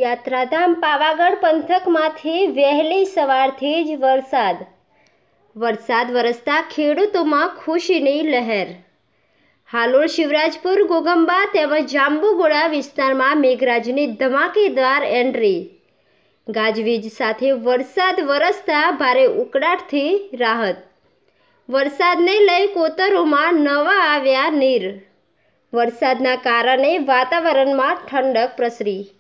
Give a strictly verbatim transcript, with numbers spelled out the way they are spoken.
યાત્રાધામ પાવાગઢ પંથકમાંથી વહેલી સવારથી જ વરસાદ વરસાદ વરસતા ખેડૂતોમાં ખુશીની લહેર। હાલોલ શિવરાજપુર ગોગંબા તેમજ જાંબુગોળા વિસ્તારમાં મેઘરાજની ધમાકેદાર એન્ટ્રી। ગાજવીજ સાથે વરસાદ વરસતા ભારે ઉકળાટથી રાહત। વરસાદને લઈ કોતરોમાં નવા આવ્યા નીર। વરસાદના કારણે વાતાવરણમાં ઠંડક પ્રસરી।